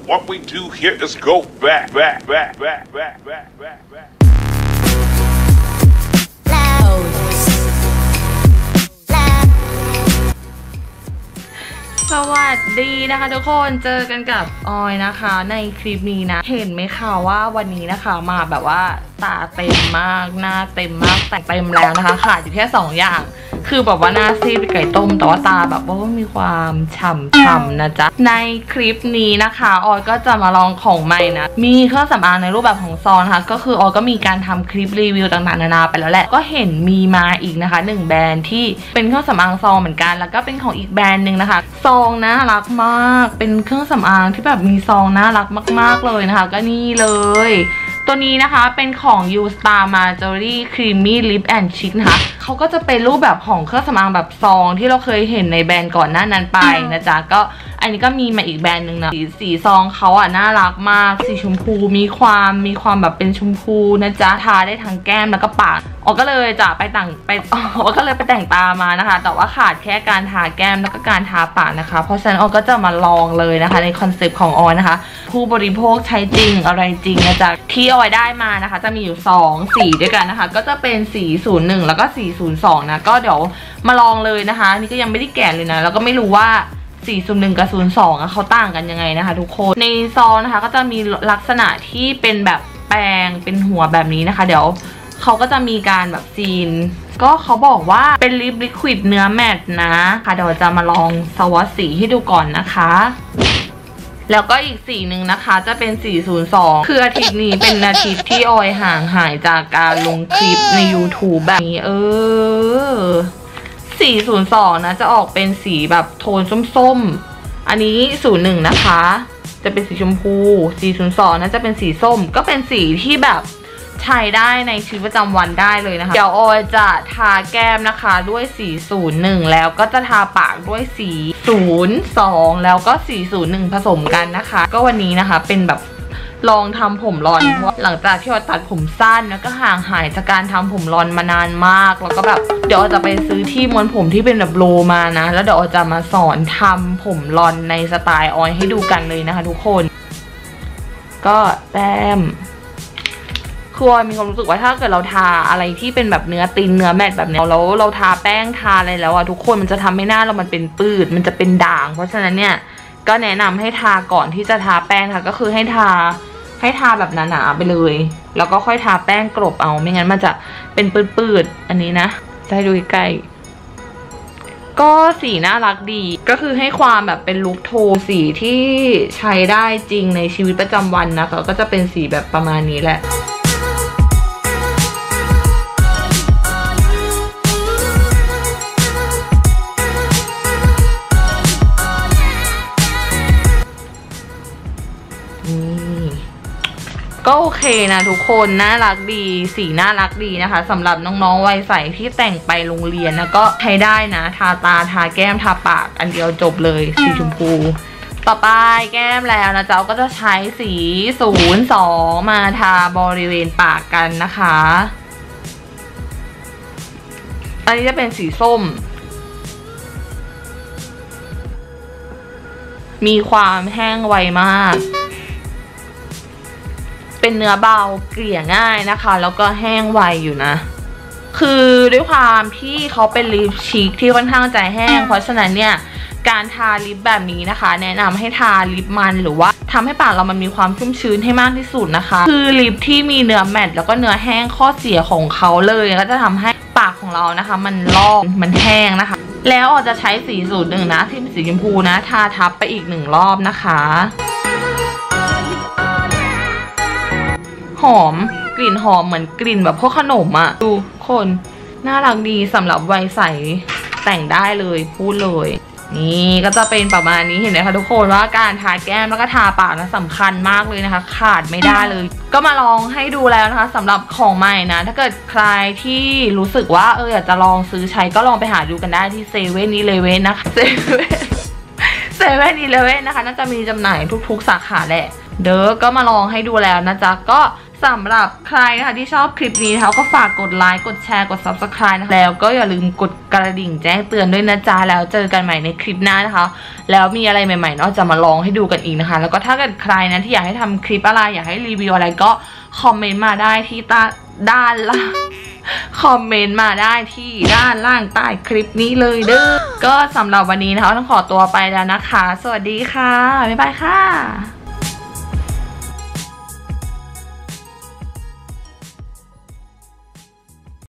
What we do here is go back. สวัสดีนะคะทุกคนเจอกันกับออยนะคะในคลิปนี้นะเห็นไหมคะว่าวันนี้นะคะมาแบบว่าตาเต็มมากหน้าเต็มมากแต่งเต็มแล้วนะคะขาดอยู่แค่2อย่างคือแบบว่าหน้าซีดเป็นไก่ต้มแต่ว่าตาแบบว่ามีความฉ่ำๆนะจ๊ะในคลิปนี้นะคะออยก็จะมาลองของใหม่นะมีเครื่องสำอางในรูปแบบของซองนะคะก็คือออยก็มีการทำคลิปรีวิวต่างๆนานาไปแล้วแหละก็เห็นมีมาอีกนะคะ1แบรนด์ที่เป็นเครื่องสำอางซองเหมือนกันแล้วก็เป็นของอีกแบรนด์หนึ่งนะคะซองน่ารักมากเป็นเครื่องสำอางที่แบบมีซองน่ารักมากๆเลยนะคะก็นี่เลยตัวนี้นะคะเป็นของ You Star Marjorie Creamy Lip and Cheek นะคะเขาก็จะเป็นรูปแบบของเครื่องสำอางแบบซองที่เราเคยเห็นในแบรนด์ก่อนหน้านั้นไปนะจ๊ะก็อันนี้ก็มีมาอีกแบรนด์หนึ่งนะสีซองเขาอ่ะน่ารักมากสีชมพูมีความแบบเป็นชมพูนะจ๊ะทาได้ทั้งแก้มแล้วก็ปากก็เลยจะไปแต่งตามานะคะแต่ว่าขาดแค่การทาแก้มแล้วก็การทาปากนะคะเพราะฉะนั้นก็จะมาลองเลยนะคะในคอนเซปต์ของออยนะคะผู้บริโภคใช้จริงอะไรจริงนะจ๊ะที่ออยได้มานะคะจะมีอยู่2สีด้วยกันนะคะก็จะเป็นสี01แล้วก็สี02นะก็เดี๋ยวมาลองเลยนะคะนี่ก็ยังไม่ได้แกะเลยนะแล้วก็ไม่รู้ว่า401กับ02เขาต่างกันยังไงนะคะทุกคนในซองนะคะก็จะมีลักษณะที่เป็นแบบแปรงเป็นหัวแบบนี้นะคะเดี๋ยวเขาก็จะมีการแบบซีนก็เขาบอกว่าเป็นลิปลิควิดเนื้อแมตต์นะค่ะเดี๋ยวจะมาลองสวอตสีให้ดูก่อนนะคะแล้วก็อีกสีหนึ่งนะคะจะเป็น402คืออาทิตย์นี้เป็นอาทิตย์ที่ออยห่างหายจากการลงคลิปใน YouTube แบบนี้402นะจะออกเป็นสีแบบโทนส้มๆอันนี้01นะคะจะเป็นสีชมพู402นะจะเป็นสีส้มก็เป็นสีที่แบบใช้ได้ในชีวิตประจำวันได้เลยนะคะเดี๋ยวออยจะทาแก้มนะคะด้วยสี01แล้วก็จะทาปากด้วยสี02แล้วก็สี01ผสมกันนะคะก็วันนี้นะคะเป็นแบบลองทำผมรอนเพราะหลังจากที่เราตัดผมสั้นแล้วก็ห่างหายจากการทำผมรอนมานานมากแล้วก็แบบเดี๋ยวจะไปซื้อที่ม้วนผมที่เป็นแบบโลมานะแล้วเดี๋ยวจะมาสอนทำผมรอนในสไตล์ออยให้ดูกันเลยนะคะทุกคนก็แต้มคือมีความรู้สึกว่าถ้าเกิดเราทาอะไรที่เป็นแบบเนื้อตินเนื้อแมตต์แบบนี้แล้วเราทาแป้งทาอะไรแล้วอะทุกคนมันจะทำให้หน้าเรามันเป็นปื้ดมันจะเป็นด่างเพราะฉะนั้นเนี่ยก็แนะนำให้ทาก่อนที่จะทาแป้งค่ะก็คือให้ทาแบบหนาๆไปเลยแล้วก็ค่อยทาแป้งกลบเอาไม่งั้นมันจะเป็นปื้ดๆอันนี้นะจะให้ดูใกล้ก็สีน่ารักดีก็คือให้ความแบบเป็นลุคโทนสีที่ใช้ได้จริงในชีวิตประจำวันนะคะก็จะเป็นสีแบบประมาณนี้แหละก็โอเคนะทุกคนน่ารักดีสีน่ารักดีนะคะสำหรับน้องๆวัยใสที่แต่งไปโรงเรียนนะก็ใช้ได้นะทาตาทาแก้มทาปากอันเดียวจบเลยสีชมพูต่อไปแก้มแล้วนะจ๊ะก็จะใช้สี02มาทาบริเวณปากกันนะคะอันนี้จะเป็นสีส้มมีความแห้งไวมากเป็นเนื้อเบาเกลี่ยง่ายนะคะแล้วก็แห้งไวอยู่นะคือด้วยความที่เขาเป็นลิปชีคที่ค่อนข้างจะแห้งเพราะฉะนั้นเนี่ยการทาลิปแบบนี้นะคะแนะนำให้ทาลิปมันหรือว่าทำให้ปากเรามันมีความชุ่มชื้นให้มากที่สุดนะคะคือลิปที่มีเนื้อแมตต์แล้วก็เนื้อแห้งข้อเสียของเขาเลยก็จะทำให้ปากของเรานะคะมันลอกมันแห้งนะคะแล้วออกจะใช้สี01นะที่เป็นสีชมพูนะทาทับไปอีก1รอบนะคะหอมกลิ่นหอมเหมือนกลิ่นแบบพวกขนมอะดูคนน่ารักดีสำหรับวัยใสแต่งได้เลยพูดเลยนี่ก็จะเป็นประมาณนี้เห็นไหมคะทุกคนว่าการทาแก้มแล้วก็ทาปากนะสำคัญมากเลยนะคะขาดไม่ได้เลยก็มาลองให้ดูแล้วนะคะสำหรับของใหม่นะถ้าเกิดใครที่รู้สึกว่าอยากจะลองซื้อใช้ก็ลองไปหาดูกันได้ที่7-Elevenนะคะ7-Elevenนะคะน่าจะมีจำหน่ายทุกๆสาขาแหละเด้อก็มาลองให้ดูแล้วนะจ๊ะก็สำหรับใครนะคะที่ชอบคลิปนี้นะคะก็ฝากกดไลค์กดแชร์กด Subscribe นะคะแล้วก็อย่าลืมกดกระดิ่งแจ้งเตือนด้วยนะจ๊ะแล้วเจอกันใหม่ในคลิปหน้านะคะแล้วมีอะไรใหม่ๆเนาะจะมาลองให้ดูกันอีกนะคะแล้วก็ถ้าเกิดใครนะที่อยากให้ทำคลิปอะไรอยากให้รีวิวอะไรก็คอมเมนต์มาได้ที่ด้านล่างคอมเมนต์มาได้ที่ด้านล่างใต้คลิปนี้เลยเด้อก็สำหรับวันนี้นะคะต้องขอตัวไปแล้วนะคะสวัสดีค่ะบ๊ายบายค่ะ